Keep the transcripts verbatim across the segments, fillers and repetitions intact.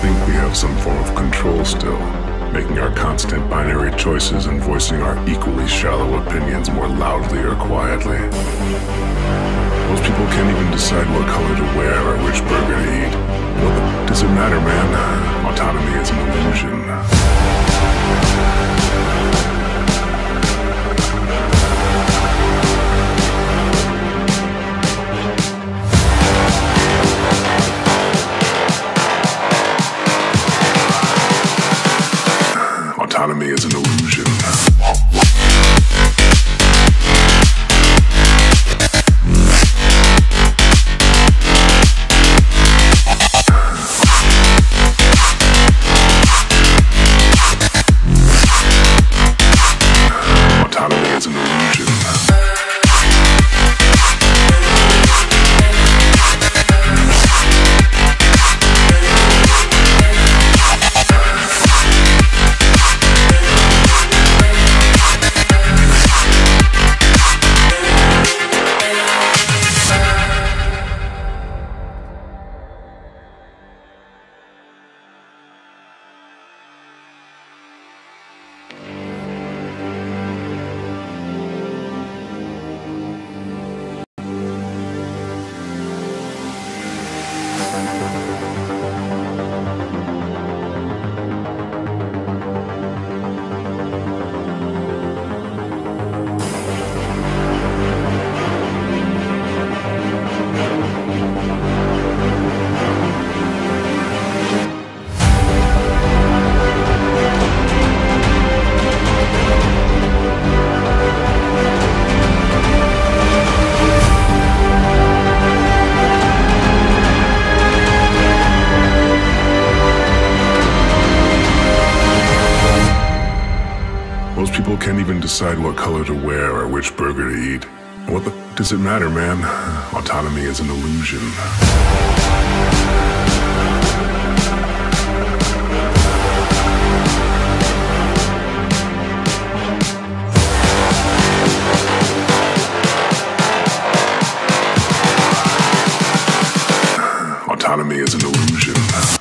think we have some form of control still, making our constant binary choices and voicing our equally shallow opinions more loudly or quietly. Most people can't even decide what color to wear or which burger to eat. What the, does it matter, man? Autonomy is an illusion. Autonomy is an illusion. Autonomy is an illusion. Most people can't even decide what color to wear or which burger to eat. What the does it matter, man? Autonomy is an illusion. Autonomy is an illusion.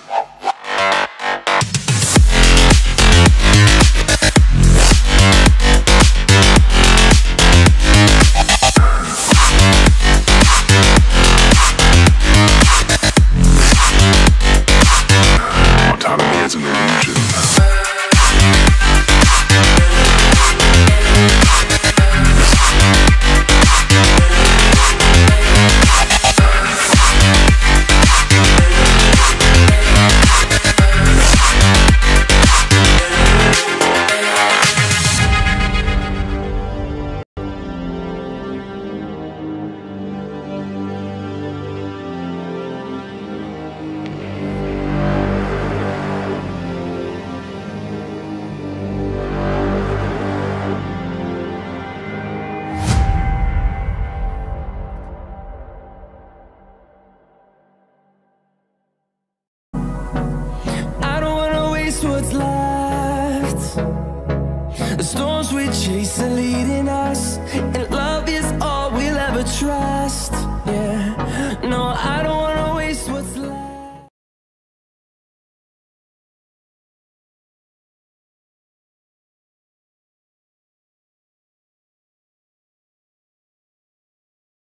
What's left? The storms we chase are leading us.